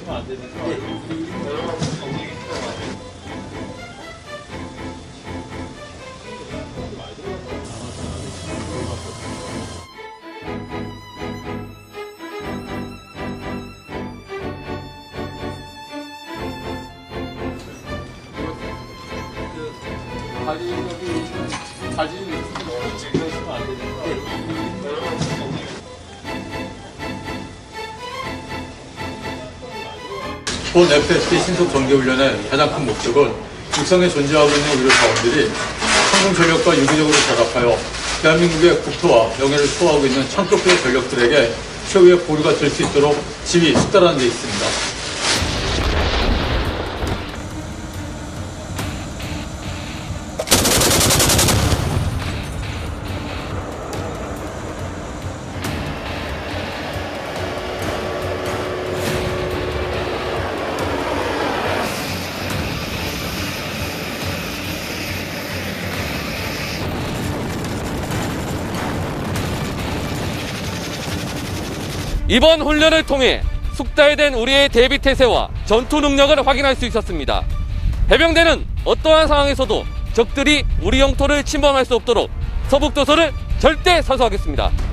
하시면 안 되니까. 다리 여기 사진 찍으시면 안 되니까. 본 FSD 신속 전개훈련의 가장 큰 목적은 육상에 존재하고 있는 의료 자원들이 한국전력과 유기적으로 결합하여 대한민국의 국토와 명예를 수호하고 있는 천급의 전력들에게 최후의 보루가 될 수 있도록 지휘, 숙달하는 데 있습니다. 이번 훈련을 통해 숙달된 우리의 대비 태세와 전투 능력을 확인할 수 있었습니다. 해병대는 어떠한 상황에서도 적들이 우리 영토를 침범할 수 없도록 서북도서를 절대 사수하겠습니다.